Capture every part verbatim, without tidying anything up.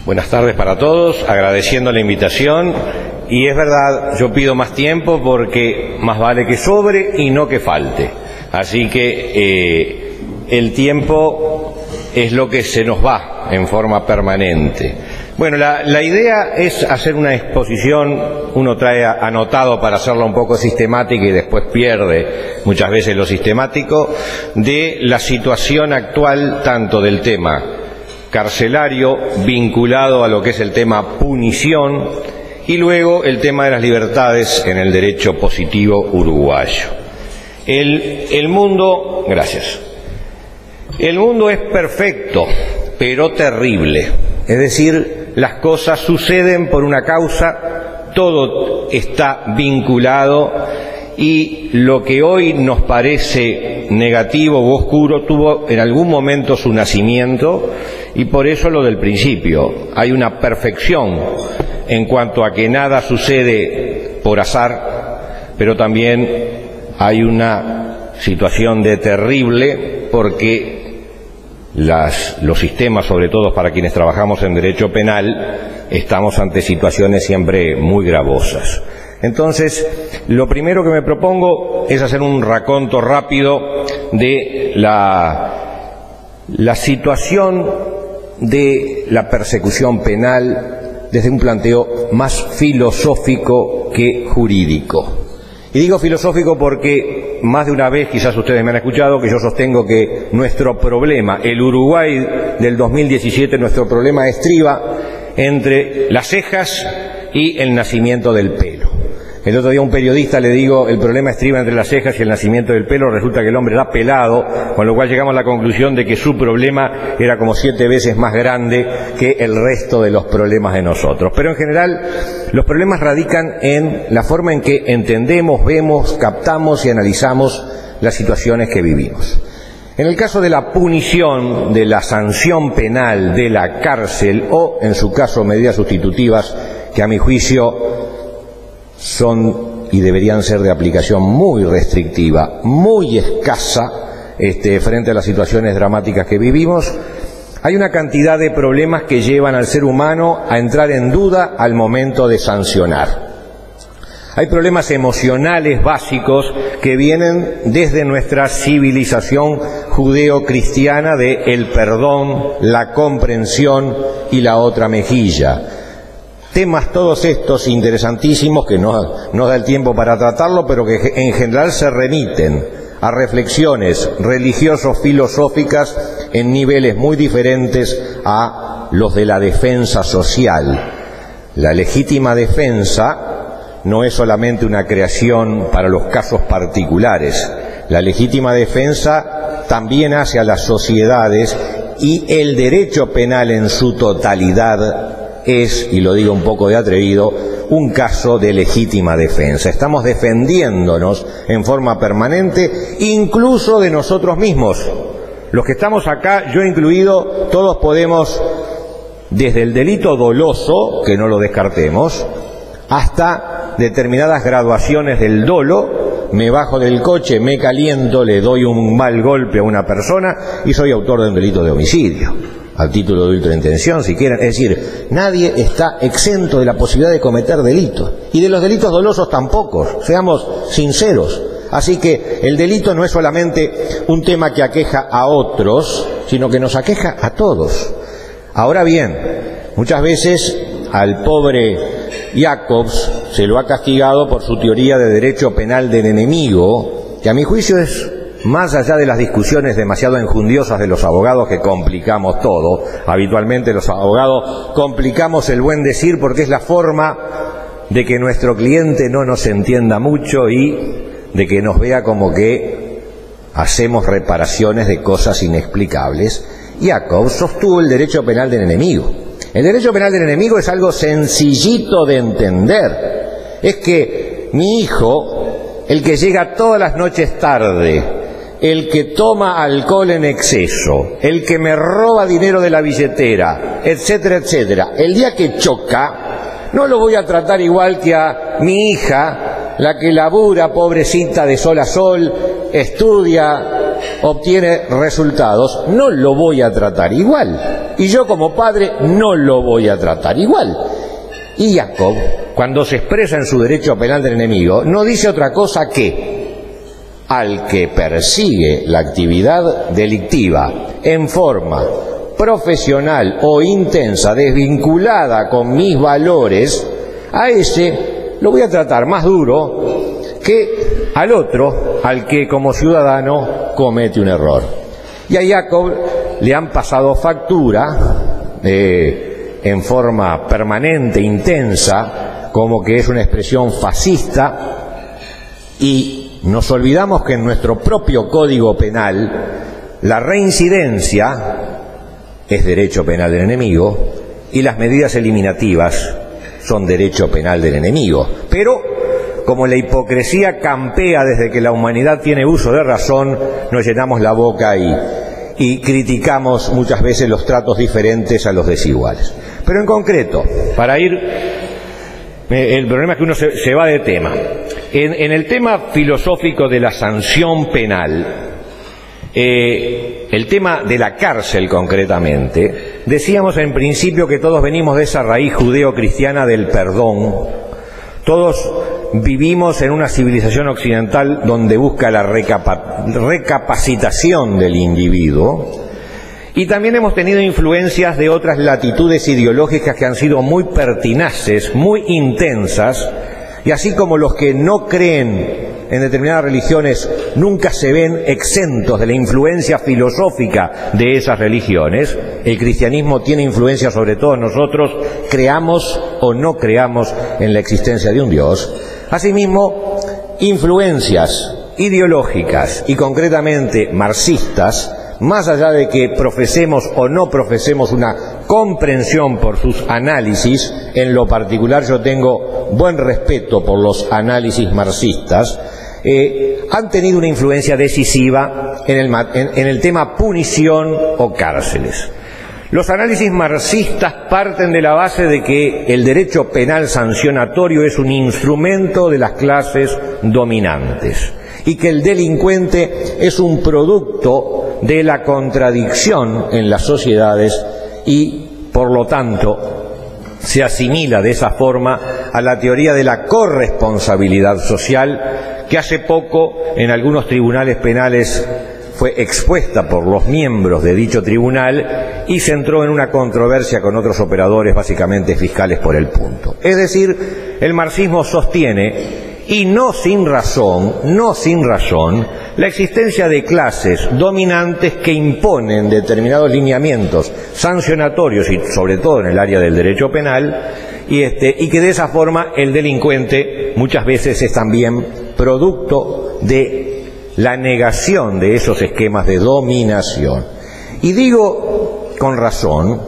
Buenas tardes para todos, agradeciendo la invitación. Y es verdad, yo pido más tiempo porque más vale que sobre y no que falte. Así que eh, el tiempo es lo que se nos va en forma permanente. Bueno, la, la idea es hacer una exposición, uno trae anotado para hacerla un poco sistemática y después pierde muchas veces lo sistemático, de la situación actual tanto del tema carcelario vinculado a lo que es el tema punición y luego el tema de las libertades en el derecho positivo uruguayo. El, el mundo, gracias, el mundo es perfecto, pero terrible. Es decir, las cosas suceden por una causa, todo está vinculado y lo que hoy nos parece negativo u oscuro tuvo en algún momento su nacimiento y por eso lo del principio. Hay una perfección en cuanto a que nada sucede por azar, pero también hay una situación de terrible porque Las, los sistemas, sobre todo para quienes trabajamos en derecho penal, estamos ante situaciones siempre muy gravosas. Entonces, lo primero que me propongo es hacer un raconto rápido de la, la situación de la persecución penal desde un planteo más filosófico que jurídico. Y digo filosófico porque más de una vez, quizás ustedes me han escuchado, que yo sostengo que nuestro problema, el Uruguay del dos mil diecisiete, nuestro problema estriba entre las cejas y el nacimiento del pelo. El otro día a un periodista le digo, el problema estriba entre las cejas y el nacimiento del pelo, resulta que el hombre era pelado, con lo cual llegamos a la conclusión de que su problema era como siete veces más grande que el resto de los problemas de nosotros. Pero en general, los problemas radican en la forma en que entendemos, vemos, captamos y analizamos las situaciones que vivimos. En el caso de la punición, de la sanción penal, de la cárcel o, en su caso, medidas sustitutivas, que a mi juicio son y deberían ser de aplicación muy restrictiva, muy escasa este, frente a las situaciones dramáticas que vivimos, hay una cantidad de problemas que llevan al ser humano a entrar en duda al momento de sancionar. Hay problemas emocionales básicos que vienen desde nuestra civilización judeo-cristiana de el perdón, la comprensión y la otra mejilla. Temas todos estos interesantísimos que no nos da el tiempo para tratarlo, pero que en general se remiten a reflexiones religioso-filosóficas en niveles muy diferentes a los de la defensa social. La legítima defensa no es solamente una creación para los casos particulares. La legítima defensa también hace a las sociedades y el derecho penal en su totalidad es, y lo digo un poco de atrevido, un caso de legítima defensa. Estamos defendiéndonos en forma permanente, incluso de nosotros mismos. Los que estamos acá, yo incluido, todos podemos, desde el delito doloso, que no lo descartemos, hasta determinadas graduaciones del dolo, me bajo del coche, me caliento, le doy un mal golpe a una persona y soy autor de un delito de homicidio, al título de ultraintención, si quieren. Es decir, nadie está exento de la posibilidad de cometer delitos. Y de los delitos dolosos tampoco, seamos sinceros. Así que el delito no es solamente un tema que aqueja a otros, sino que nos aqueja a todos. Ahora bien, muchas veces al pobre Jacobs se lo ha castigado por su teoría de derecho penal del enemigo, que a mi juicio es, más allá de las discusiones demasiado enjundiosas de los abogados que complicamos todo, habitualmente los abogados complicamos el buen decir porque es la forma de que nuestro cliente no nos entienda mucho y de que nos vea como que hacemos reparaciones de cosas inexplicables. Jacobs sostuvo el derecho penal del enemigo. El derecho penal del enemigo es algo sencillito de entender. Es que mi hijo, el que llega todas las noches tarde, el que toma alcohol en exceso, el que me roba dinero de la billetera, etcétera, etcétera, el día que choca, no lo voy a tratar igual que a mi hija, la que labura, pobrecita, de sol a sol, estudia, obtiene resultados, no lo voy a tratar igual. y yo como padre no lo voy a tratar igual. Y Jacob, cuando se expresa en su derecho penal del enemigo, no dice otra cosa que al que persigue la actividad delictiva en forma profesional o intensa, desvinculada con mis valores, a ese lo voy a tratar más duro que al otro, al que como ciudadano comete un error. Y a Jacob le han pasado factura eh, en forma permanente, intensa, como que es una expresión fascista, y nos olvidamos que en nuestro propio Código Penal la reincidencia es derecho penal del enemigo y las medidas eliminativas son derecho penal del enemigo. Pero como la hipocresía campea desde que la humanidad tiene uso de razón, nos llenamos la boca y, y criticamos muchas veces los tratos diferentes a los desiguales. Pero en concreto, para ir, el problema es que uno se, se va de tema. En, en el tema filosófico de la sanción penal, eh, el tema de la cárcel concretamente, decíamos en principio que todos venimos de esa raíz judeo-cristiana del perdón. Todos vivimos en una civilización occidental donde busca la recapa- recapacitación del individuo, y también hemos tenido influencias de otras latitudes ideológicas que han sido muy pertinaces, muy intensas, y así como los que no creen en determinadas religiones nunca se ven exentos de la influencia filosófica de esas religiones, el cristianismo tiene influencia sobre todos nosotros, creamos o no creamos en la existencia de un Dios. Asimismo, influencias ideológicas y concretamente marxistas, más allá de que profesemos o no profesemos una comprensión por sus análisis, en lo particular yo tengo buen respeto por los análisis marxistas, eh, han tenido una influencia decisiva en el, en, en el tema punición o cárceles. Los análisis marxistas parten de la base de que el derecho penal sancionatorio es un instrumento de las clases dominantes y que el delincuente es un producto de la contradicción en las sociedades y, por lo tanto, se asimila de esa forma a la teoría de la corresponsabilidad social, que hace poco en algunos tribunales penales fue expuesta por los miembros de dicho tribunal y se entró en una controversia con otros operadores, básicamente fiscales, por el punto. Es decir, el marxismo sostiene, y no sin razón, no sin razón, la existencia de clases dominantes que imponen determinados lineamientos sancionatorios y sobre todo en el área del derecho penal, y, este, y que de esa forma el delincuente muchas veces es también producto de la negación de esos esquemas de dominación. Y digo con razón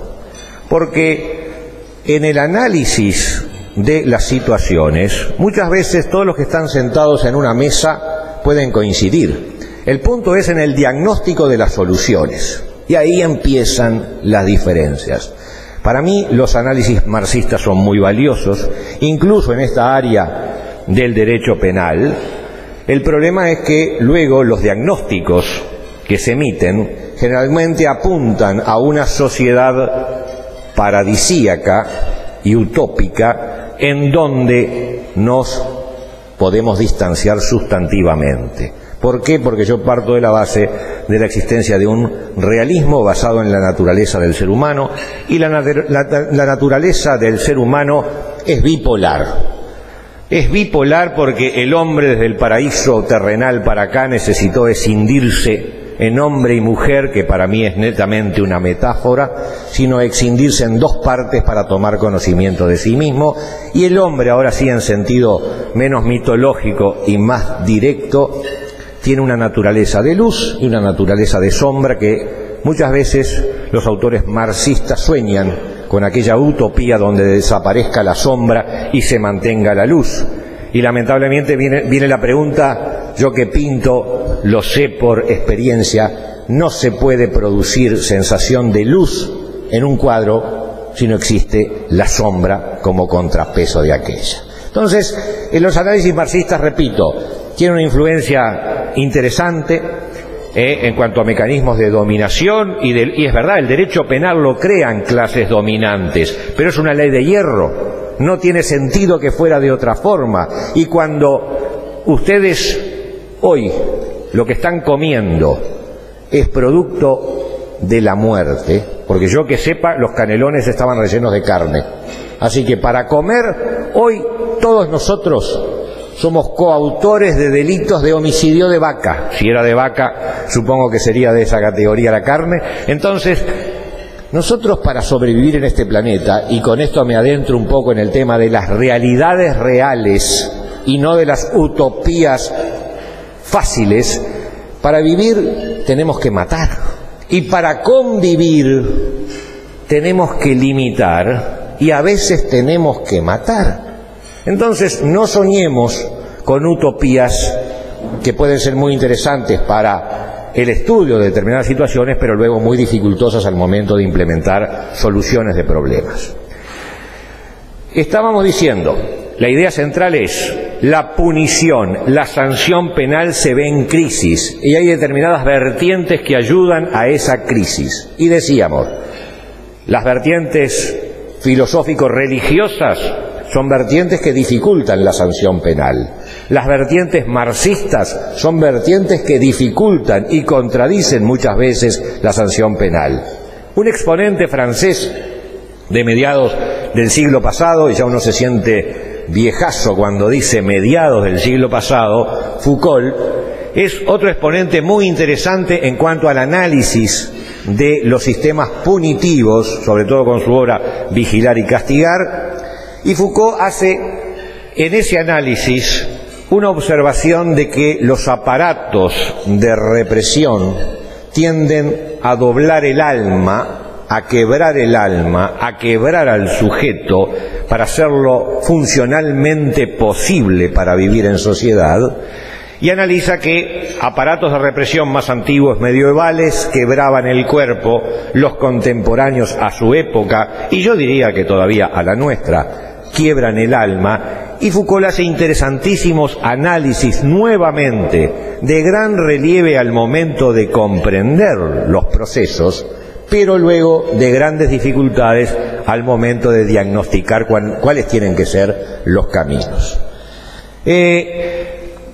porque en el análisis de las situaciones, muchas veces todos los que están sentados en una mesa pueden coincidir. El punto es en el diagnóstico de las soluciones, y ahí empiezan las diferencias. Para mí los análisis marxistas son muy valiosos, incluso en esta área del derecho penal. El problema es que luego los diagnósticos que se emiten generalmente apuntan a una sociedad paradisíaca y utópica en donde nos podemos distanciar sustantivamente. ¿Por qué? Porque yo parto de la base de la existencia de un realismo basado en la naturaleza del ser humano, y la, la, la naturaleza del ser humano es bipolar. Es bipolar porque el hombre desde el paraíso terrenal para acá necesitó escindirse en hombre y mujer, que para mí es netamente una metáfora, sino escindirse en dos partes para tomar conocimiento de sí mismo, y el hombre, ahora sí en sentido menos mitológico y más directo, tiene una naturaleza de luz y una naturaleza de sombra que muchas veces los autores marxistas sueñan con aquella utopía donde desaparezca la sombra y se mantenga la luz. Y lamentablemente viene, viene la pregunta, yo que pinto, lo sé por experiencia, no se puede producir sensación de luz en un cuadro si no existe la sombra como contrapeso de aquella. Entonces, en los análisis marxistas, repito, tiene una influencia interesante. eh, en cuanto a mecanismos de dominación, y, de, y es verdad, el derecho penal lo crean clases dominantes, pero es una ley de hierro, no tiene sentido que fuera de otra forma. Y cuando ustedes hoy lo que están comiendo es producto de la muerte, porque yo que sepa, los canelones estaban rellenos de carne, así que para comer, hoy todos nosotros somos coautores de delitos de homicidio de vaca. Si era de vaca, supongo que sería de esa categoría la carne. Entonces, nosotros para sobrevivir en este planeta, y con esto me adentro un poco en el tema de las realidades reales y no de las utopías fáciles, para vivir tenemos que matar. Y para convivir tenemos que limitar y a veces tenemos que matar. Entonces no soñemos con utopías que pueden ser muy interesantes para el estudio de determinadas situaciones, pero luego muy dificultosas al momento de implementar soluciones de problemas. Estábamos diciendo, la idea central es la punición, la sanción penal se ve en crisis y hay determinadas vertientes que ayudan a esa crisis. Y decíamos, las vertientes filosófico-religiosas son vertientes que dificultan la sanción penal. Las vertientes marxistas son vertientes que dificultan y contradicen muchas veces la sanción penal. Un exponente francés de mediados del siglo pasado, y ya uno se siente viejazo cuando dice mediados del siglo pasado, Foucault, es otro exponente muy interesante en cuanto al análisis de los sistemas punitivos, sobre todo con su obra Vigilar y Castigar. Y Foucault hace en ese análisis una observación de que los aparatos de represión tienden a doblar el alma, a quebrar el alma, a quebrar al sujeto para hacerlo funcionalmente posible para vivir en sociedad, y analiza que aparatos de represión más antiguos medievales quebraban el cuerpo, los contemporáneos a su época, y yo diría que todavía a la nuestra, quiebran el alma, y Foucault hace interesantísimos análisis nuevamente de gran relieve al momento de comprender los procesos, pero luego de grandes dificultades al momento de diagnosticar cuál, cuáles tienen que ser los caminos. Eh,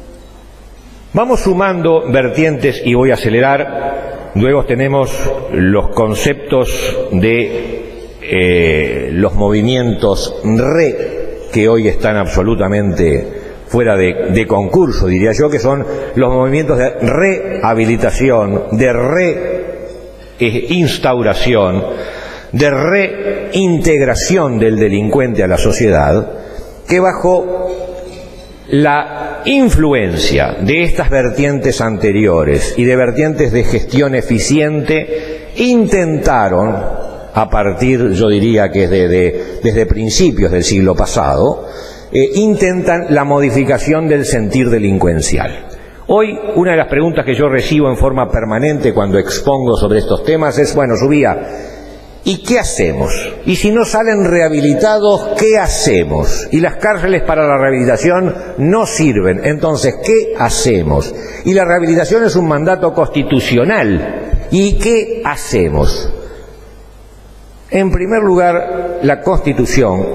vamos sumando vertientes y voy a acelerar. Luego tenemos los conceptos de eh, los movimientos re, que hoy están absolutamente fuera de, de concurso, diría yo, que son los movimientos de rehabilitación, de re instauración, de reintegración del delincuente a la sociedad, que bajo la influencia de estas vertientes anteriores y de vertientes de gestión eficiente intentaron, a partir, yo diría que desde, desde principios del siglo pasado, eh, intentan la modificación del sentir delincuencial. Hoy, una de las preguntas que yo recibo en forma permanente cuando expongo sobre estos temas es, bueno, Subía, ¿y qué hacemos? Y si no salen rehabilitados, ¿qué hacemos? Y las cárceles para la rehabilitación no sirven, entonces, ¿qué hacemos? Y la rehabilitación es un mandato constitucional, ¿y qué hacemos? En primer lugar, la Constitución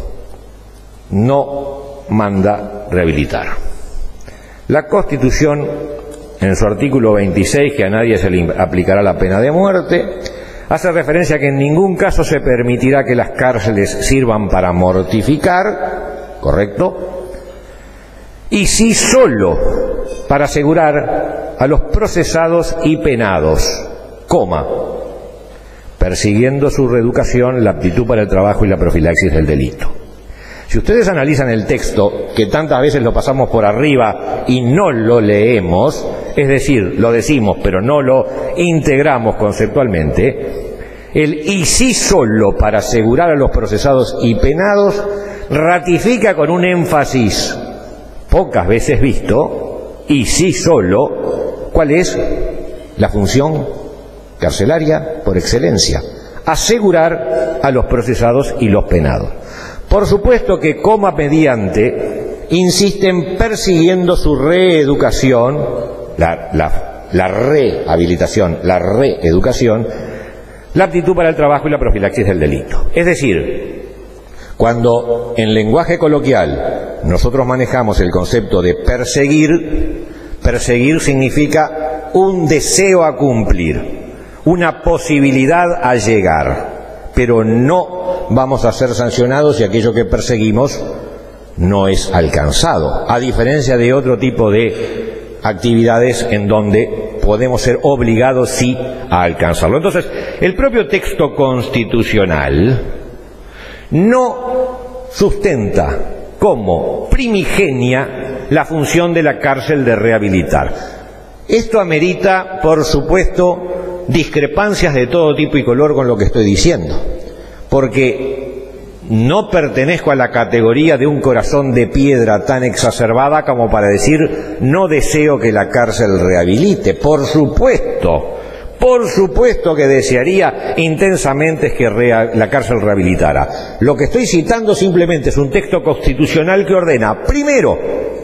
no manda rehabilitar. La Constitución, en su artículo veintiséis, que a nadie se le aplicará la pena de muerte, hace referencia a que en ningún caso se permitirá que las cárceles sirvan para mortificar, ¿correcto? Y sí solo para asegurar a los procesados y penados, coma, persiguiendo su reeducación, la aptitud para el trabajo y la profilaxis del delito. Si ustedes analizan el texto, que tantas veces lo pasamos por arriba y no lo leemos, es decir, lo decimos pero no lo integramos conceptualmente, el y sí solo para asegurar a los procesados y penados ratifica con un énfasis pocas veces visto, y sí solo, ¿cuál es la función carcelaria por excelencia? Asegurar a los procesados y los penados. Por supuesto que coma mediante insisten persiguiendo su reeducación, la, la la rehabilitación, la reeducación, la aptitud para el trabajo y la profilaxis del delito. Es decir, cuando en lenguaje coloquial nosotros manejamos el concepto de perseguir, perseguir significa un deseo a cumplir, una posibilidad a llegar, pero no vamos a ser sancionados si aquello que perseguimos no es alcanzado, a diferencia de otro tipo de actividades en donde podemos ser obligados sí a alcanzarlo. Entonces, el propio texto constitucional no sustenta como primigenia la función de la cárcel de rehabilitar. Esto amerita, por supuesto, discrepancias de todo tipo y color con lo que estoy diciendo, porque no pertenezco a la categoría de un corazón de piedra tan exacerbada como para decir no deseo que la cárcel rehabilite. Por supuesto, por supuesto que desearía intensamente que rea- la cárcel rehabilitara. Lo que estoy citando simplemente es un texto constitucional que ordena, primero,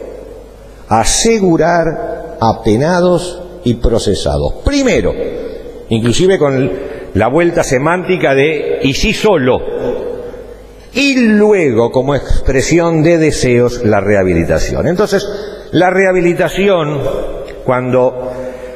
asegurar a penados y procesados. Primero, inclusive con la vuelta semántica de y sí solo. Y luego, como expresión de deseos, la rehabilitación. Entonces, la rehabilitación, cuando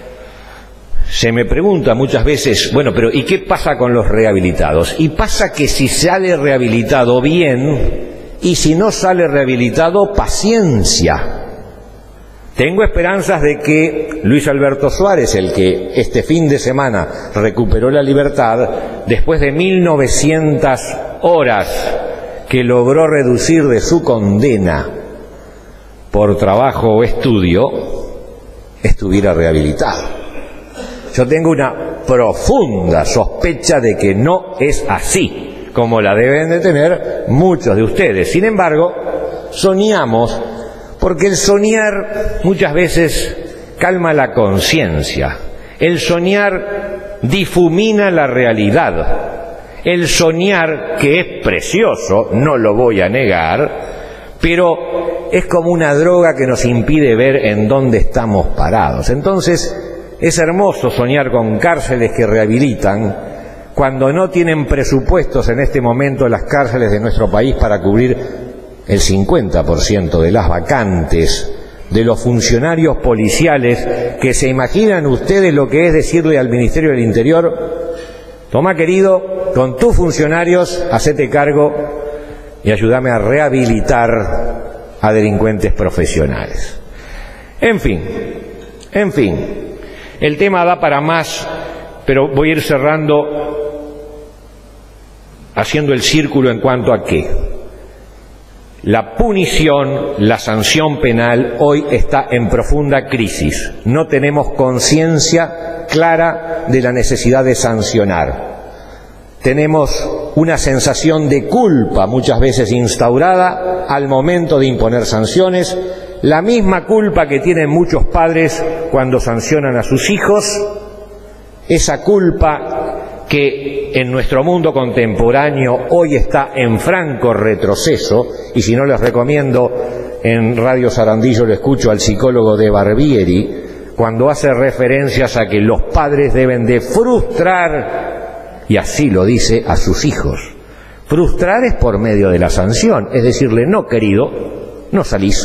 se me pregunta muchas veces, bueno, pero ¿y qué pasa con los rehabilitados? Y pasa que si sale rehabilitado, bien, y si no sale rehabilitado, paciencia. Tengo esperanzas de que Luis Alberto Suárez, el que este fin de semana recuperó la libertad, después de mil novecientas horas que logró reducir de su condena por trabajo o estudio, estuviera rehabilitado. Yo tengo una profunda sospecha de que no es así, como la deben de tener muchos de ustedes. Sin embargo, soñamos, porque el soñar muchas veces calma la conciencia. El soñar difumina la realidad. El soñar, que es precioso, no lo voy a negar, pero es como una droga que nos impide ver en dónde estamos parados. Entonces, es hermoso soñar con cárceles que rehabilitan, cuando no tienen presupuestos en este momento las cárceles de nuestro país para cubrir el cincuenta por ciento de las vacantes de los funcionarios policiales, que se imaginan ustedes lo que es decirle al Ministerio del Interior: toma, querido, con tus funcionarios, hacete cargo y ayúdame a rehabilitar a delincuentes profesionales. En fin, en fin, el tema da para más, pero voy a ir cerrando haciendo el círculo en cuanto a qué. La punición, la sanción penal, hoy está en profunda crisis. No tenemos conciencia clara de la necesidad de sancionar. Tenemos una sensación de culpa muchas veces instaurada al momento de imponer sanciones, la misma culpa que tienen muchos padres cuando sancionan a sus hijos, esa culpa que en nuestro mundo contemporáneo hoy está en franco retroceso, y si no les recomiendo, en Radio Sarandillo le escucho al psicólogo de Barbieri, cuando hace referencias a que los padres deben de frustrar, y así lo dice, a sus hijos. Frustrar es por medio de la sanción, es decirle: no, querido, no salís.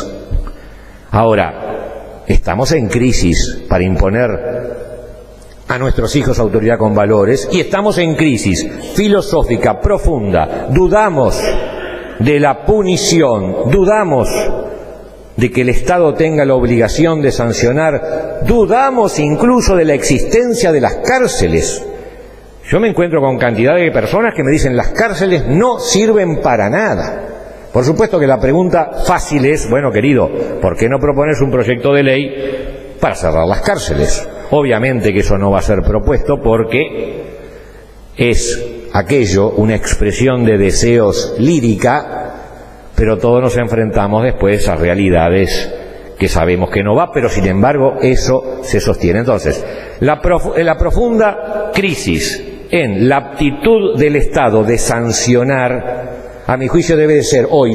Ahora, estamos en crisis para imponer a nuestros hijos autoridad con valores, y estamos en crisis filosófica profunda. Dudamos de la punición, dudamos de que el Estado tenga la obligación de sancionar, dudamos incluso de la existencia de las cárceles. Yo me encuentro con cantidad de personas que me dicen: las cárceles no sirven para nada. Por supuesto que la pregunta fácil es: bueno, querido, ¿por qué no propones un proyecto de ley para cerrar las cárceles? Obviamente que eso no va a ser propuesto, porque es aquello una expresión de deseos lírica, pero todos nos enfrentamos después a realidades que sabemos que no va, pero sin embargo eso se sostiene. Entonces, la, prof la profunda crisis en la aptitud del Estado de sancionar, a mi juicio, debe de ser hoy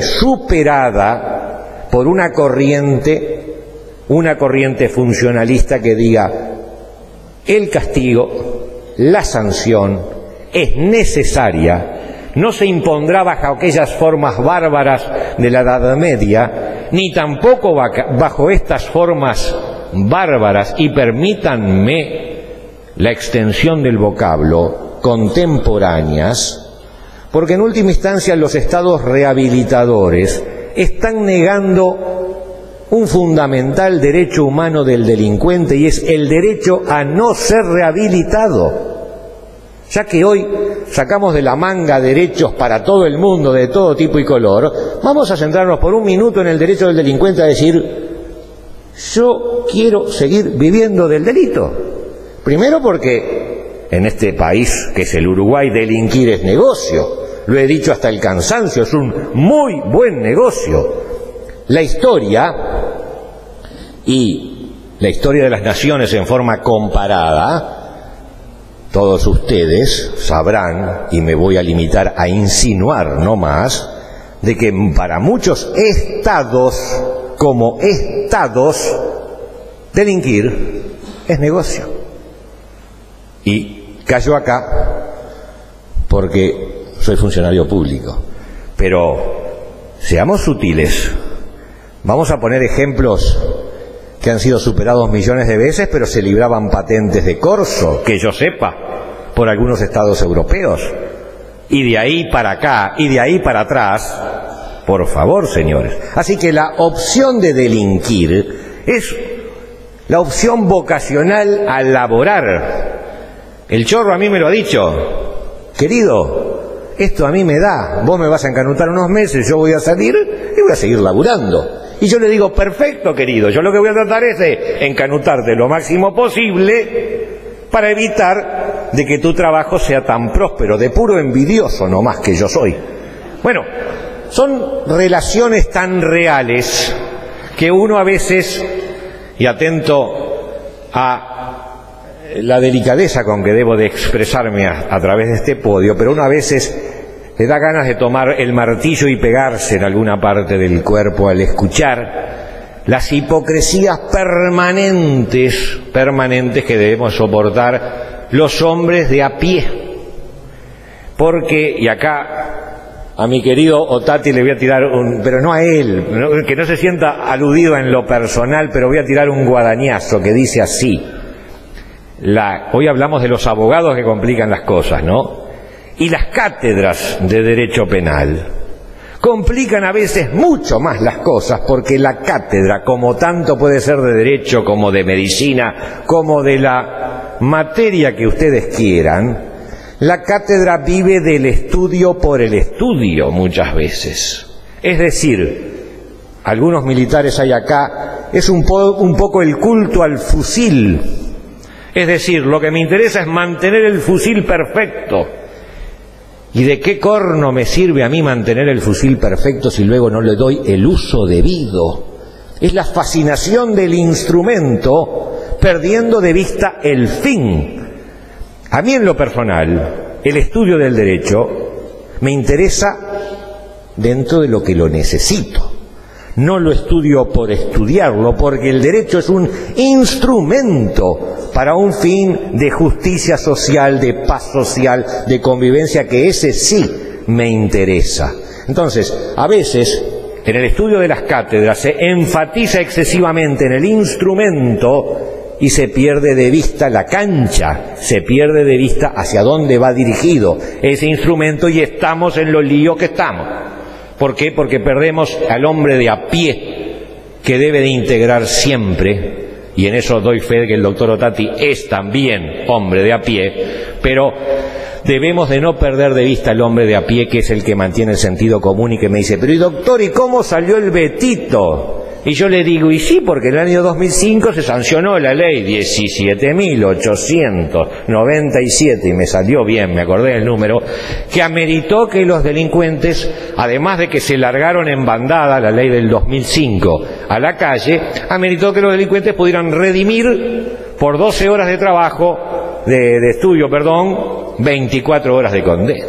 superada por una corriente, una corriente funcionalista que diga: el castigo, la sanción es necesaria, no se impondrá bajo aquellas formas bárbaras de la Edad Media, ni tampoco bajo estas formas bárbaras, y permítanme la extensión del vocablo, contemporáneas, porque en última instancia los estados rehabilitadores están negando un fundamental derecho humano del delincuente, y es el derecho a no ser rehabilitado. Ya que hoy sacamos de la manga derechos para todo el mundo, de todo tipo y color, vamos a centrarnos por un minuto en el derecho del delincuente a decir: yo quiero seguir viviendo del delito. Primero porque en este país, que es el Uruguay, delinquir es negocio. Lo he dicho hasta el cansancio, es un muy buen negocio. La historia, y la historia de las naciones en forma comparada, todos ustedes sabrán, y me voy a limitar a insinuar no más, de que para muchos estados, como estados, delinquir es negocio. Y callo acá porque soy funcionario público, pero seamos sutiles. Vamos a poner ejemplos que han sido superados millones de veces, pero se libraban patentes de corso, que yo sepa, por algunos estados europeos. Y de ahí para acá, y de ahí para atrás, por favor, señores. Así que la opción de delinquir es la opción vocacional a laborar. El Chorro a mí me lo ha dicho: querido, esto a mí me da, vos me vas a encanutar unos meses, yo voy a salir y voy a seguir laburando. Y yo le digo: perfecto, querido, yo lo que voy a tratar es de encanutarte lo máximo posible para evitar de que tu trabajo sea tan próspero, de puro envidioso nomás que yo soy. Bueno, son relaciones tan reales que uno a veces, y atento a la delicadeza con que debo de expresarme a, a través de este podio, pero uno a veces le da ganas de tomar el martillo y pegarse en alguna parte del cuerpo al escuchar las hipocresías permanentes, permanentes que debemos soportar los hombres de a pie. Porque, y acá a mi querido Otati le voy a tirar un, pero no a él, no, que no se sienta aludido en lo personal, pero voy a tirar un guadañazo que dice así. La, hoy hablamos de los abogados que complican las cosas, ¿no? Y las cátedras de derecho penal complican a veces mucho más las cosas, porque la cátedra, como tanto puede ser de derecho, como de medicina, como de la materia que ustedes quieran, la cátedra vive del estudio por el estudio muchas veces. Es decir, algunos militares hay acá, es un, po un poco el culto al fusil. Es decir, lo que me interesa es mantener el fusil perfecto. ¿Y de qué corno me sirve a mí mantener el fusil perfecto si luego no le doy el uso debido? Es la fascinación del instrumento perdiendo de vista el fin. A mí en lo personal, el estudio del derecho me interesa dentro de lo que lo necesito. No lo estudio por estudiarlo, porque el derecho es un instrumento para un fin de justicia social, de paz social, de convivencia, que ese sí me interesa. Entonces, a veces, en el estudio de las cátedras se enfatiza excesivamente en el instrumento y se pierde de vista la cancha, se pierde de vista hacia dónde va dirigido ese instrumento, y estamos en los líos que estamos. ¿Por qué? Porque perdemos al hombre de a pie, que debe de integrar siempre, y en eso doy fe de que el doctor Otati es también hombre de a pie, pero debemos de no perder de vista al hombre de a pie, que es el que mantiene el sentido común y que me dice: pero y doctor, ¿y cómo salió el Betito? Y yo le digo: y sí, porque en el año dos mil cinco se sancionó la ley diecisiete mil ochocientos noventa y siete, y me salió bien, me acordé del número, que ameritó que los delincuentes, además de que se largaron en bandada, la ley del dos mil cinco, a la calle, ameritó que los delincuentes pudieran redimir por doce horas de trabajo, de, de estudio, perdón, veinticuatro horas de condena.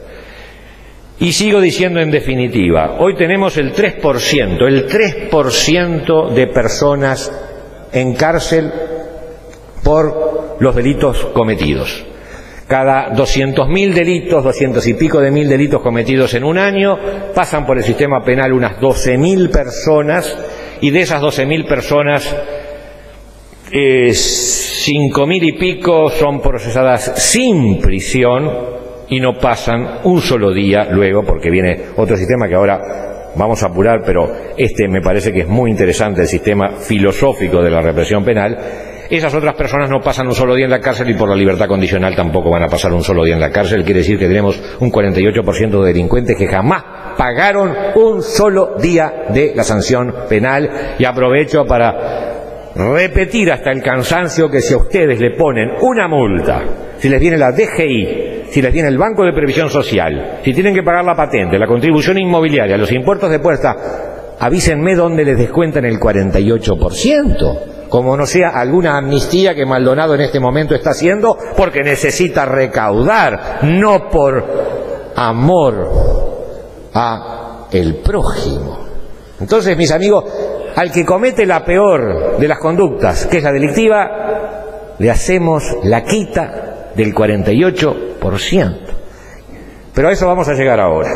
Y sigo diciendo, en definitiva, hoy tenemos el tres por ciento, el tres por ciento de personas en cárcel por los delitos cometidos. Cada doscientos mil delitos, doscientos y pico de mil delitos cometidos en un año, pasan por el sistema penal unas doce mil personas, y de esas doce mil personas, eh, cinco mil y pico son procesadas sin prisión y no pasan un solo día luego, porque viene otro sistema que ahora vamos a apurar, pero este me parece que es muy interesante, el sistema filosófico de la represión penal. Esas otras personas no pasan un solo día en la cárcel, y por la libertad condicional tampoco van a pasar un solo día en la cárcel. Quiere decir que tenemos un cuarenta y ocho por ciento de delincuentes que jamás pagaron un solo día de la sanción penal. Y aprovecho para repetir hasta el cansancio que si a ustedes le ponen una multa, si les viene la D G I, si les viene el Banco de Previsión Social, si tienen que pagar la patente, la contribución inmobiliaria, los impuestos de puerta, avísenme dónde les descuentan el cuarenta y ocho por ciento. Como no sea alguna amnistía que Maldonado en este momento está haciendo porque necesita recaudar, no por amor a el prójimo. Entonces, mis amigos, al que comete la peor de las conductas, que es la delictiva, le hacemos la quita del cuarenta y ocho por ciento. Pero a eso vamos a llegar ahora.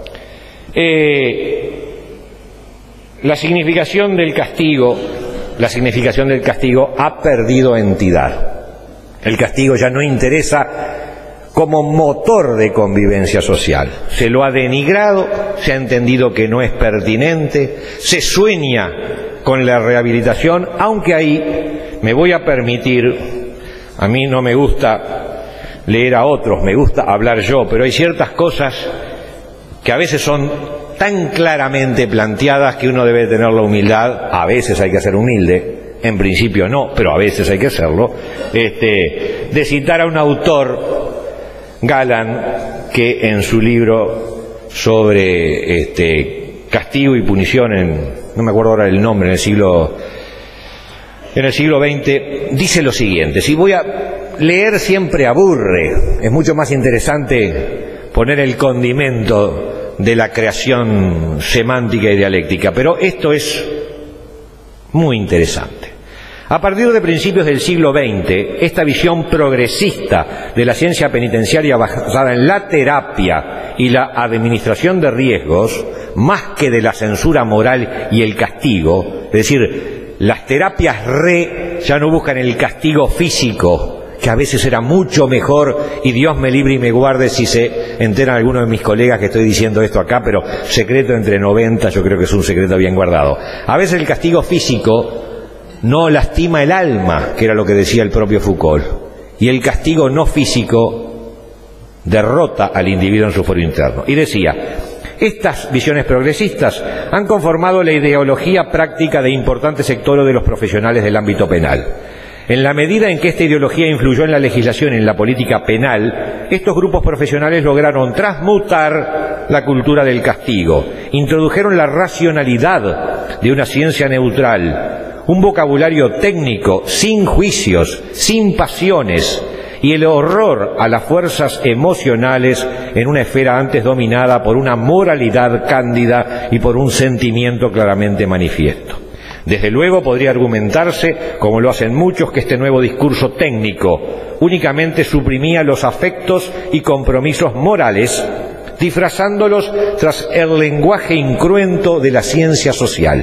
Eh, la significación del castigo... La significación del castigo ha perdido entidad. El castigo ya no interesa como motor de convivencia social. Se lo ha denigrado, se ha entendido que no es pertinente, se sueña con la rehabilitación, aunque ahí me voy a permitir, a mí no me gusta leer a otros, me gusta hablar yo, pero hay ciertas cosas que a veces son tan claramente planteadas que uno debe tener la humildad, a veces hay que ser humilde, en principio no, pero a veces hay que serlo, este, de citar a un autor, Galán, que en su libro sobre este, castigo y punición, en, no me acuerdo ahora el nombre, en el siglo, en el siglo veinte, dice lo siguiente: si voy a leer siempre aburre, es mucho más interesante poner el condimento de la creación semántica y dialéctica, pero esto es muy interesante. A partir de principios del siglo veinte, esta visión progresista de la ciencia penitenciaria basada en la terapia y la administración de riesgos, más que de la censura moral y el castigo, es decir, las terapias re ya no buscan el castigo físico, que a veces era mucho mejor, y Dios me libre y me guarde si se enteran algunos de mis colegas que estoy diciendo esto acá, pero secreto entre noventa, yo creo que es un secreto bien guardado. A veces el castigo físico no lastima el alma, que era lo que decía el propio Foucault, y el castigo no físico derrota al individuo en su foro interno. Y decía, estas visiones progresistas han conformado la ideología práctica de importantes sectores de los profesionales del ámbito penal. En la medida en que esta ideología influyó en la legislación y en la política penal, estos grupos profesionales lograron transmutar la cultura del castigo, introdujeron la racionalidad de una ciencia neutral, un vocabulario técnico sin juicios, sin pasiones, y el horror a las fuerzas emocionales en una esfera antes dominada por una moralidad cándida y por un sentimiento claramente manifiesto. Desde luego podría argumentarse, como lo hacen muchos, que este nuevo discurso técnico únicamente suprimía los afectos y compromisos morales, disfrazándolos tras el lenguaje incruento de la ciencia social.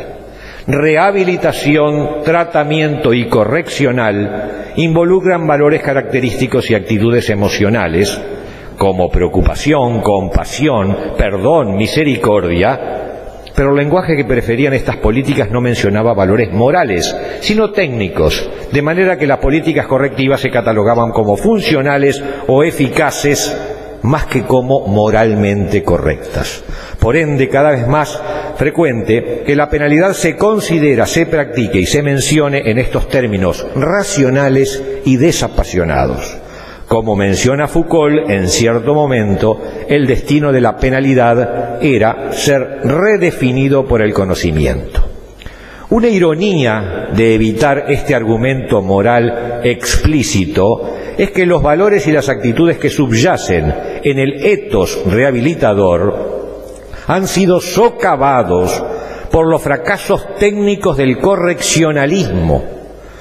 Rehabilitación, tratamiento y correccional involucran valores característicos y actitudes emocionales, como preocupación, compasión, perdón, misericordia. Pero el lenguaje que preferían estas políticas no mencionaba valores morales, sino técnicos, de manera que las políticas correctivas se catalogaban como funcionales o eficaces más que como moralmente correctas. Por ende, cada vez más frecuente que la penalidad se considera, se practique y se mencione en estos términos racionales y desapasionados. Como menciona Foucault, en cierto momento, el destino de la penalidad era ser redefinido por el conocimiento. Una ironía de evitar este argumento moral explícito es que los valores y las actitudes que subyacen en el etos rehabilitador han sido socavados por los fracasos técnicos del correccionalismo,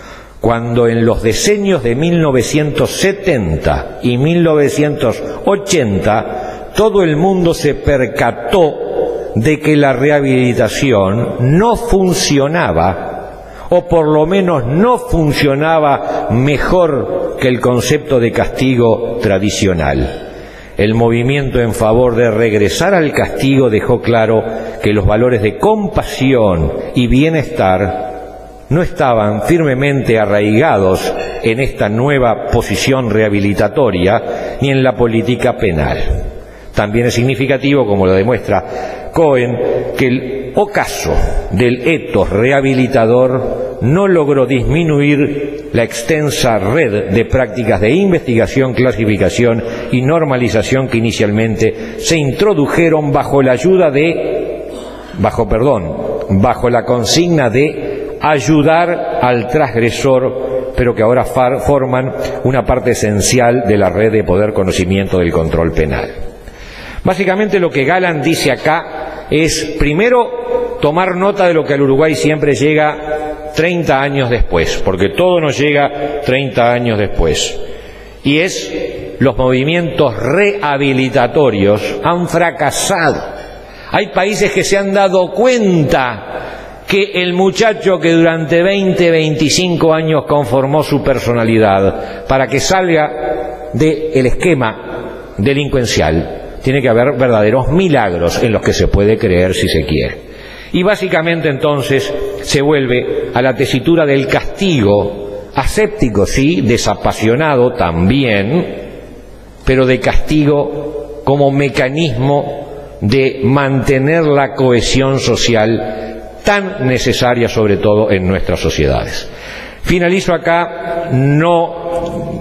cuando en los decenios de mil novecientos setenta y mil novecientos ochenta todo el mundo se percató de que la rehabilitación no funcionaba, o por lo menos no funcionaba mejor que el concepto de castigo tradicional. El movimiento en favor de regresar al castigo dejó claro que los valores de compasión y bienestar no estaban firmemente arraigados en esta nueva posición rehabilitatoria ni en la política penal. También es significativo, como lo demuestra Cohen, que el ocaso del etos rehabilitador no logró disminuir la extensa red de prácticas de investigación, clasificación y normalización que inicialmente se introdujeron bajo la ayuda de, bajo, perdón, bajo la consigna de ayudar al transgresor, pero que ahora forman una parte esencial de la red de poder, conocimiento del control penal. Básicamente lo que Galán dice acá es, primero, tomar nota de lo que al Uruguay siempre llega treinta años después, porque todo nos llega treinta años después, y es los movimientos rehabilitatorios han fracasado. Hay países que se han dado cuenta que el muchacho que durante veinte, veinticinco años conformó su personalidad para que salga del esquema delincuencial, tiene que haber verdaderos milagros en los que se puede creer si se quiere. Y básicamente entonces se vuelve a la tesitura del castigo, aséptico sí, desapasionado también, pero de castigo como mecanismo de mantener la cohesión social tan necesaria sobre todo en nuestras sociedades. Finalizo acá, no...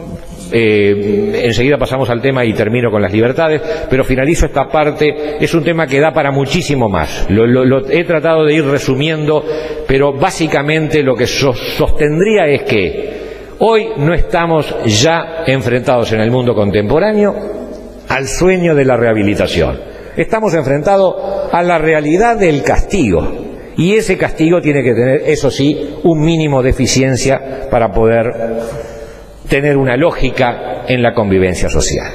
Eh, enseguida pasamos al tema y termino con las libertades, pero finalizo esta parte. Es un tema que da para muchísimo más. Lo, lo, lo he tratado de ir resumiendo, pero básicamente lo que so, sostendría es que hoy no estamos ya enfrentados en el mundo contemporáneo al sueño de la rehabilitación. Estamos enfrentados a la realidad del castigo, y ese castigo tiene que tener, eso sí, un mínimo de eficiencia para poder tener una lógica en la convivencia social.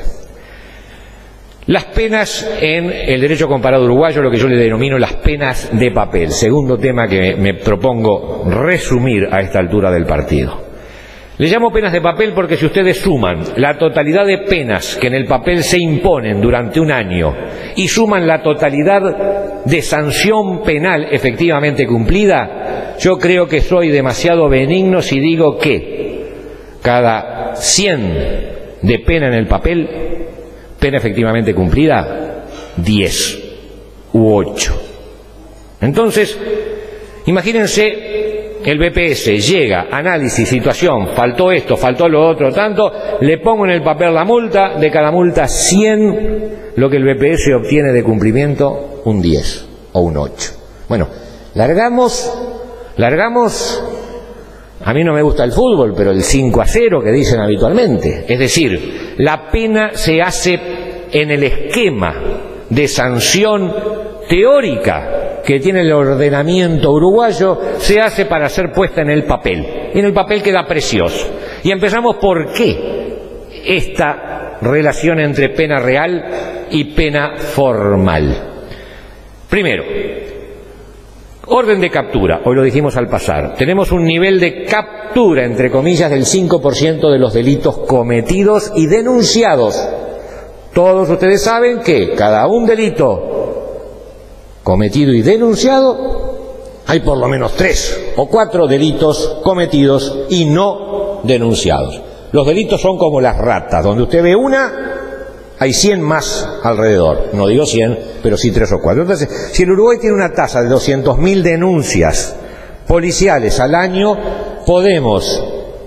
Las penas en el derecho comparado uruguayo, lo que yo le denomino las penas de papel, segundo tema que me propongo resumir a esta altura del partido. Le llamo penas de papel porque si ustedes suman la totalidad de penas que en el papel se imponen durante un año y suman la totalidad de sanción penal efectivamente cumplida, yo creo que soy demasiado benigno si digo que cada cien de pena en el papel, pena efectivamente cumplida, diez u ocho. Entonces, imagínense, el B P S llega, análisis, situación, faltó esto, faltó lo otro, tanto, le pongo en el papel la multa, de cada multa cien, lo que el B P S obtiene de cumplimiento, un diez o un ocho. Bueno, largamos, largamos... A mí no me gusta el fútbol, pero el cinco a cero que dicen habitualmente. Es decir, la pena se hace en el esquema de sanción teórica que tiene el ordenamiento uruguayo, se hace para ser puesta en el papel. En el papel queda precioso. Y empezamos por qué esta relación entre pena real y pena formal. Primero, orden de captura, hoy lo dijimos al pasar, tenemos un nivel de captura, entre comillas, del cinco por ciento de los delitos cometidos y denunciados. Todos ustedes saben que cada un delito cometido y denunciado, hay por lo menos tres o cuatro delitos cometidos y no denunciados. Los delitos son como las ratas, donde usted ve una, hay cien más alrededor, no digo cien, pero sí tres o cuatro. Entonces, si el Uruguay tiene una tasa de doscientas mil denuncias policiales al año, podemos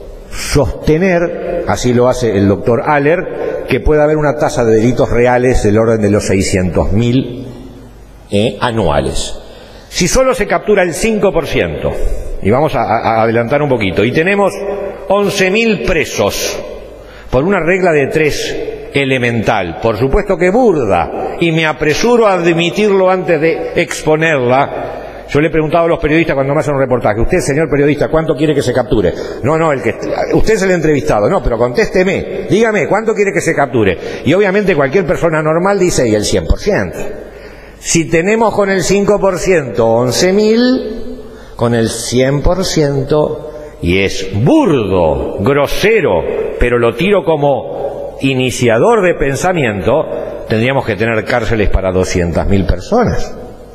sostener, así lo hace el doctor Aller, que puede haber una tasa de delitos reales del orden de los seiscientos mil eh, anuales. Si solo se captura el cinco por ciento, y vamos a, a adelantar un poquito, y tenemos once mil presos, por una regla de tres elemental, por supuesto que burda, y me apresuro a admitirlo antes de exponerla, Yo le he preguntado a los periodistas cuando me hacen un reportaje, usted, señor periodista, ¿cuánto quiere que se capture? No, no, el que usted es el entrevistado. No, pero contésteme, dígame, ¿cuánto quiere que se capture? Y obviamente cualquier persona normal dice, y el cien por ciento. Si tenemos con el cinco por ciento once mil, con el cien por ciento, y es burdo, grosero, pero lo tiro como iniciador de pensamiento, tendríamos que tener cárceles para doscientas mil personas.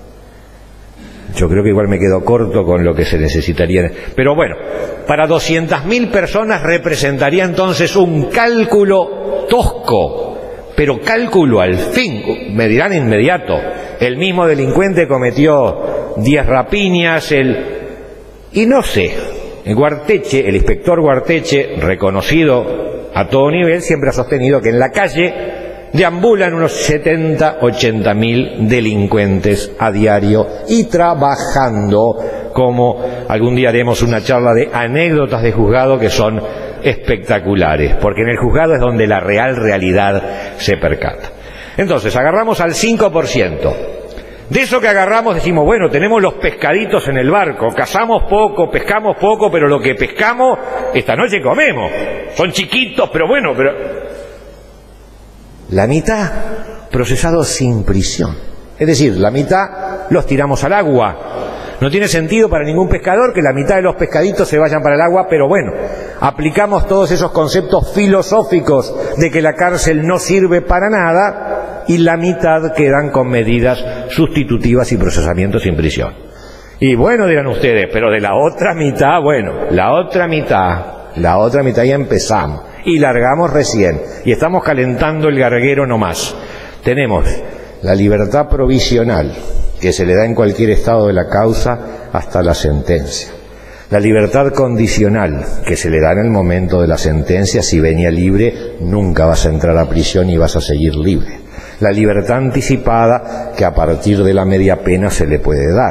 Yo creo que igual me quedo corto con lo que se necesitaría. Pero bueno, para doscientas mil personas representaría entonces un cálculo tosco, pero cálculo al fin. Me dirán inmediato, el mismo delincuente cometió diez rapiñas, el... y no sé, el Guarteche, el inspector Guarteche, reconocido a todo nivel, siempre ha sostenido que en la calle deambulan unos setenta, ochenta mil delincuentes a diario y trabajando, como algún día haremos una charla de anécdotas de juzgado que son espectaculares, porque en el juzgado es donde la real realidad se percata. Entonces, agarramos al cinco por ciento. De eso que agarramos decimos, bueno, tenemos los pescaditos en el barco, cazamos poco, pescamos poco, pero lo que pescamos, esta noche comemos. Son chiquitos, pero bueno, pero... La mitad procesados sin prisión. Es decir, la mitad los tiramos al agua. No tiene sentido para ningún pescador que la mitad de los pescaditos se vayan para el agua, pero bueno, aplicamos todos esos conceptos filosóficos de que la cárcel no sirve para nada y la mitad quedan con medidas sustitutivas y procesamiento sin prisión. Y bueno, dirán ustedes, pero de la otra mitad, bueno, la otra mitad, la otra mitad ya empezamos. Y largamos recién, y estamos calentando el garguero nomás. Tenemos la libertad provisional, que se le da en cualquier estado de la causa hasta la sentencia. La libertad condicional, que se le da en el momento de la sentencia, si venía libre, nunca vas a entrar a prisión y vas a seguir libre. La libertad anticipada, que a partir de la media pena se le puede dar.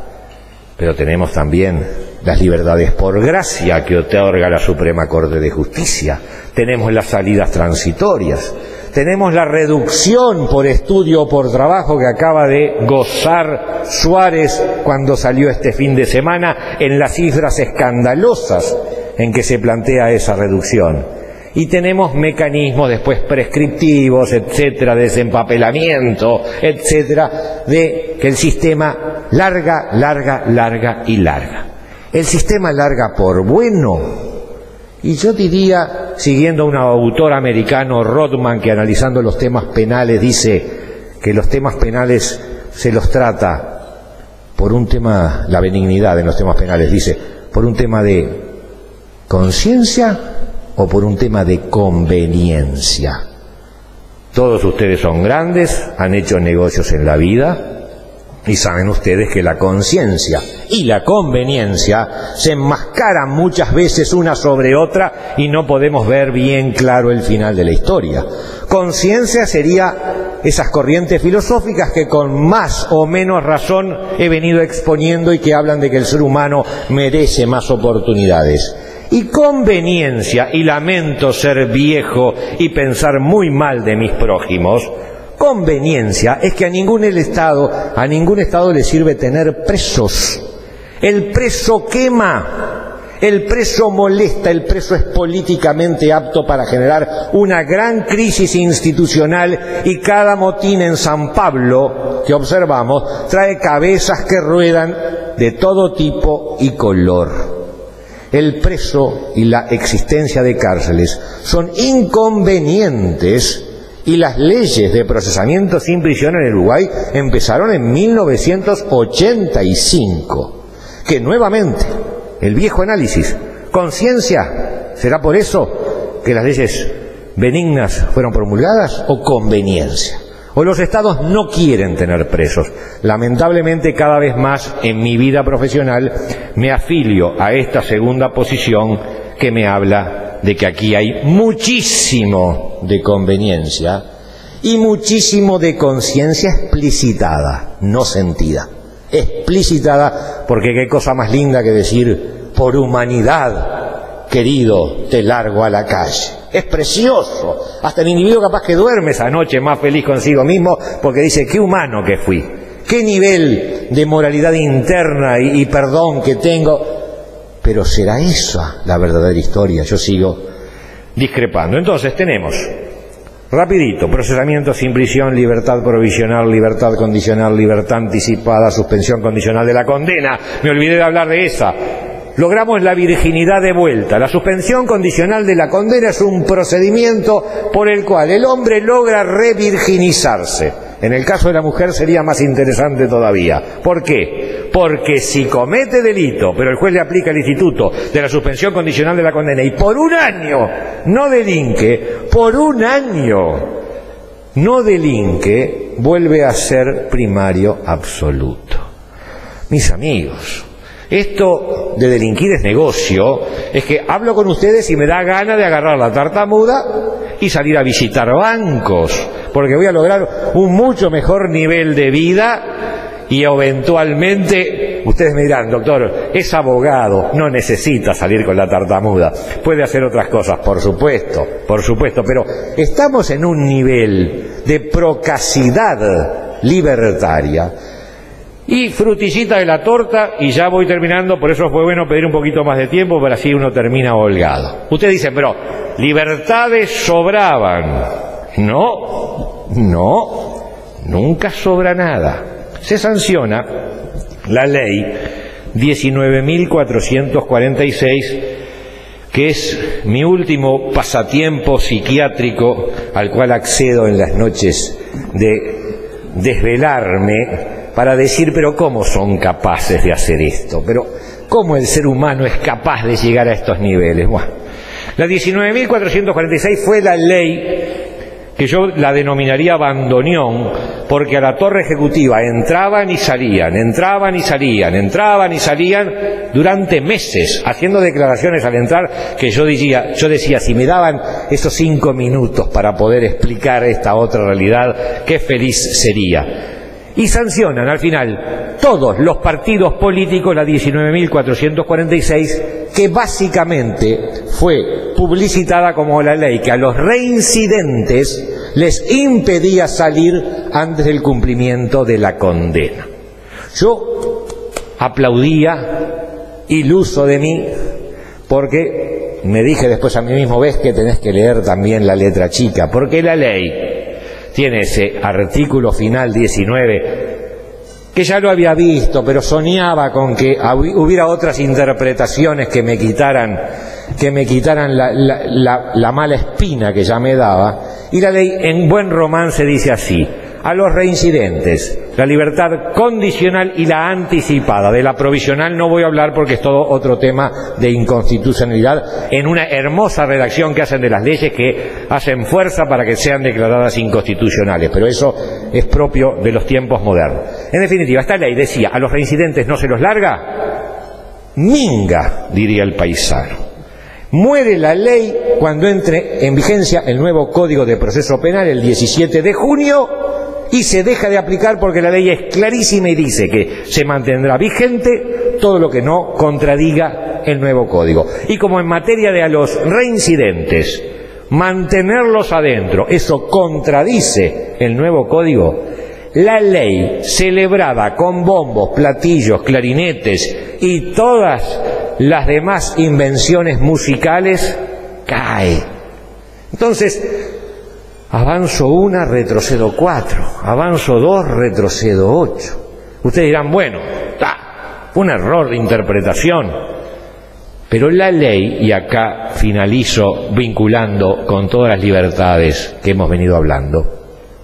Pero tenemos también las libertades por gracia que otorga la Suprema Corte de Justicia. Tenemos las salidas transitorias. Tenemos la reducción por estudio o por trabajo que acaba de gozar Suárez cuando salió este fin de semana en las cifras escandalosas en que se plantea esa reducción. Y tenemos mecanismos después prescriptivos, etcétera, desempapelamiento, etcétera, de que el sistema larga, larga, larga y larga. El sistema larga por bueno, y yo diría, siguiendo a un autor americano, Rodman, que analizando los temas penales dice que los temas penales se los trata por un tema, la benignidad en los temas penales, dice, por un tema de conciencia o por un tema de conveniencia. Todos ustedes son grandes, han hecho negocios en la vida, y saben ustedes que la conciencia y la conveniencia se enmascaran muchas veces una sobre otra y no podemos ver bien claro el final de la historia. Conciencia sería esas corrientes filosóficas que con más o menos razón he venido exponiendo y que hablan de que el ser humano merece más oportunidades. Y conveniencia, y lamento ser viejo y pensar muy mal de mis prójimos, conveniencia es que a ningún el Estado, a ningún Estado le sirve tener presos. El preso quema, el preso molesta, el preso es políticamente apto para generar una gran crisis institucional y cada motín en San Pablo que observamos trae cabezas que ruedan de todo tipo y color. El preso y la existencia de cárceles son inconvenientes. Y las leyes de procesamiento sin prisión en el Uruguay empezaron en mil novecientos ochenta y cinco. Que nuevamente, el viejo análisis, conciencia, ¿será por eso que las leyes benignas fueron promulgadas o conveniencia? O los estados no quieren tener presos. Lamentablemente cada vez más en mi vida profesional me afilio a esta segunda posición que me habla de que aquí hay muchísimo de conveniencia y muchísimo de conciencia explicitada, no sentida. Explicitada, porque qué cosa más linda que decir, por humanidad, querido, te largo a la calle. Es precioso. Hasta el individuo capaz que duerme esa noche más feliz consigo mismo porque dice, qué humano que fui, qué nivel de moralidad interna y, y perdón que tengo. Pero ¿será esa la verdadera historia? Yo sigo discrepando. Entonces tenemos, rapidito, procesamiento sin prisión, libertad provisional, libertad condicional, libertad anticipada, suspensión condicional de la condena. Me olvidé de hablar de esa. Logramos la virginidad de vuelta. La suspensión condicional de la condena es un procedimiento por el cual el hombre logra revirginizarse. En el caso de la mujer sería más interesante todavía. ¿Por qué? Porque si comete delito, pero el juez le aplica el instituto de la suspensión condicional de la condena y por un año no delinque, por un año no delinque, vuelve a ser primario absoluto. Mis amigos, esto de delinquir es negocio, es que hablo con ustedes y me da gana de agarrar la tartamuda y salir a visitar bancos, porque voy a lograr un mucho mejor nivel de vida y eventualmente, ustedes me dirán, doctor, es abogado, no necesita salir con la tartamuda, puede hacer otras cosas, por supuesto, por supuesto, pero estamos en un nivel de procacidad libertaria. Y frutillita de la torta, y ya voy terminando, por eso fue bueno pedir un poquito más de tiempo, para así uno termina holgado. Ustedes dicen, pero libertades sobraban. No, no, nunca sobra nada. Se sanciona la ley diecinueve mil cuatrocientos cuarenta y seis, que es mi último pasatiempo psiquiátrico al cual accedo en las noches de desvelarme, para decir, pero ¿cómo son capaces de hacer esto? Pero ¿cómo el ser humano es capaz de llegar a estos niveles? Bueno, la diecinueve mil cuatrocientos cuarenta y seis fue la ley que yo la denominaría bandoneón, porque a la torre ejecutiva entraban y salían, entraban y salían, entraban y salían durante meses, haciendo declaraciones al entrar que yo decía, yo decía, si me daban esos cinco minutos para poder explicar esta otra realidad, qué feliz sería. Y sancionan al final todos los partidos políticos la diecinueve mil cuatrocientos cuarenta y seis, que básicamente fue publicitada como la ley que a los reincidentes les impedía salir antes del cumplimiento de la condena. Yo aplaudía, iluso de mí, porque me dije después a mí mismo, ves que tenés que leer también la letra chica, porque la ley tiene ese artículo final diecinueve, que ya lo había visto, pero soñaba con que hubiera otras interpretaciones que me quitaran, que me quitaran la, la, la, la mala espina que ya me daba. Y la ley en buen romance dice así: a los reincidentes, la libertad condicional y la anticipada. De la provisional no voy a hablar porque es todo otro tema de inconstitucionalidad, en una hermosa redacción que hacen de las leyes que hacen fuerza para que sean declaradas inconstitucionales, pero eso es propio de los tiempos modernos. En definitiva, esta ley decía, a los reincidentes no se los larga, minga, diría el paisano. Muere la ley cuando entre en vigencia el nuevo Código de Proceso Penal el diecisiete de junio, y se deja de aplicar porque la ley es clarísima y dice que se mantendrá vigente todo lo que no contradiga el nuevo código. Y como en materia de a los reincidentes, mantenerlos adentro, eso contradice el nuevo código, la ley, celebrada con bombos, platillos, clarinetes y todas las demás invenciones musicales, cae. Entonces, avanzo una, retrocedo cuatro, avanzo dos, retrocedo ocho. Ustedes dirán, bueno, ah, fue un error de interpretación, pero la ley, y acá finalizo vinculando con todas las libertades que hemos venido hablando,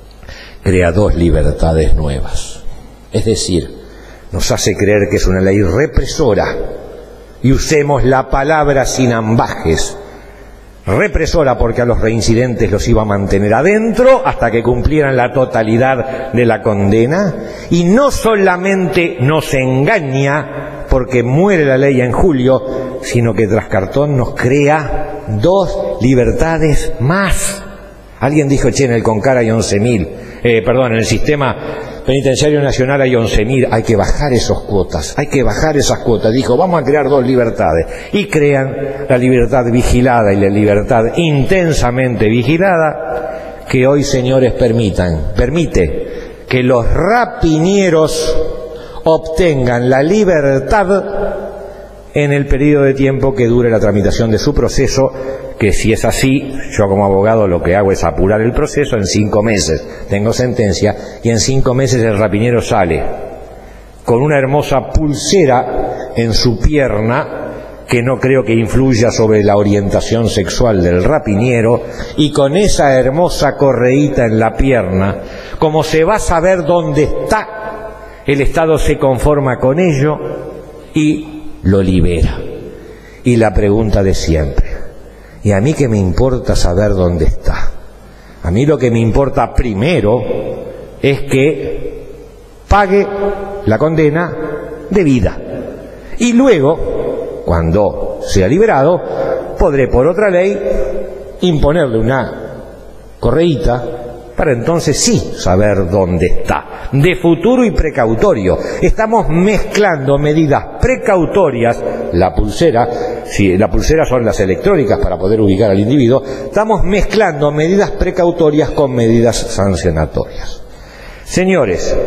crea dos libertades nuevas. Es decir, nos hace creer que es una ley represora, y usemos la palabra sin ambajes, represora porque a los reincidentes los iba a mantener adentro hasta que cumplieran la totalidad de la condena, y no solamente nos engaña porque muere la ley en julio, sino que tras cartón nos crea dos libertades más. Alguien dijo, che, en el CONCAR hay once mil, eh, perdón, en el sistema penitenciario nacional hay once mil, hay que bajar esas cuotas, hay que bajar esas cuotas. Dijo, vamos a crear dos libertades. Y crean la libertad vigilada y la libertad intensamente vigilada, que hoy, señores, permitan, permite que los rapiñeros obtengan la libertad en el periodo de tiempo que dure la tramitación de su proceso, que si es así, yo como abogado lo que hago es apurar el proceso. En cinco meses tengo sentencia y en cinco meses el rapiñero sale con una hermosa pulsera en su pierna, que no creo que influya sobre la orientación sexual del rapiñero, y con esa hermosa correíta en la pierna, como se va a saber dónde está, el Estado se conforma con ello y lo libera. Y la pregunta de siempre: ¿y a mí qué me importa saber dónde está? A mí lo que me importa primero es que pague la condena de vida. Y luego, cuando sea liberado, podré por otra ley imponerle una correíta para entonces sí saber dónde está. De futuro y precautorio. Estamos mezclando medidas precautorias, la pulsera, si la pulsera son las electrónicas para poder ubicar al individuo, estamos mezclando medidas precautorias con medidas sancionatorias. Señores,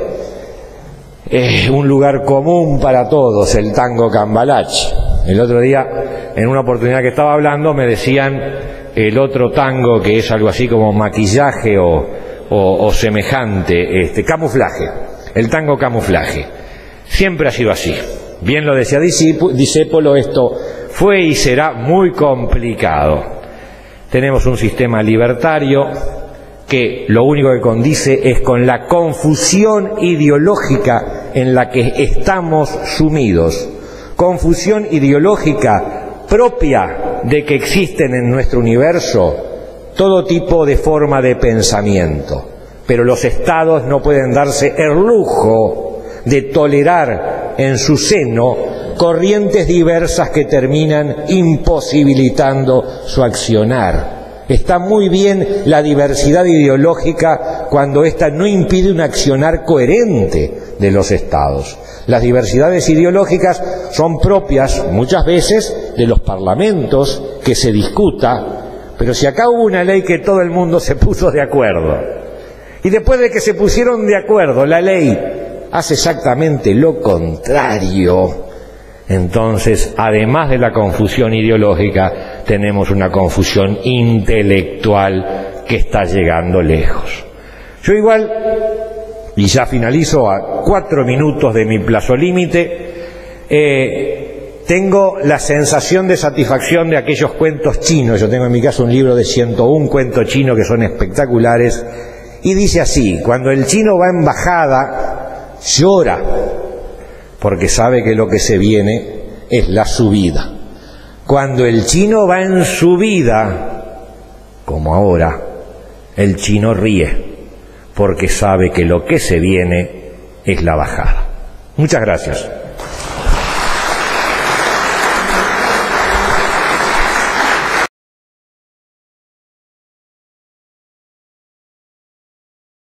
es un lugar común para todos el tango cambalache. El otro día, en una oportunidad que estaba hablando, me decían el otro tango, que es algo así como maquillaje o, o, o semejante, este, camuflaje, el tango camuflaje. Siempre ha sido así. Bien lo decía Discépolo, esto fue y será muy complicado. Tenemos un sistema libertario que lo único que condice es con la confusión ideológica en la que estamos sumidos. Confusión ideológica propia de que existen en nuestro universo todo tipo de forma de pensamiento, pero los estados no pueden darse el lujo de tolerar en su seno corrientes diversas que terminan imposibilitando su accionar. Está muy bien la diversidad ideológica cuando ésta no impide un accionar coherente de los estados. Las diversidades ideológicas son propias muchas veces de los parlamentos, que se discuta, pero si acá hubo una ley que todo el mundo se puso de acuerdo, y después de que se pusieron de acuerdo, la ley hace exactamente lo contrario, entonces, además de la confusión ideológica, tenemos una confusión intelectual que está llegando lejos. Yo igual, y ya finalizo a cuatro minutos de mi plazo límite, eh, tengo la sensación de satisfacción de aquellos cuentos chinos. Yo tengo en mi casa un libro de ciento un cuentos chinos que son espectaculares, y dice así: cuando el chino va en bajada, llora, porque sabe que lo que se viene es la subida. Cuando el chino va en subida, como ahora, el chino ríe, porque sabe que lo que se viene es la bajada. Muchas gracias.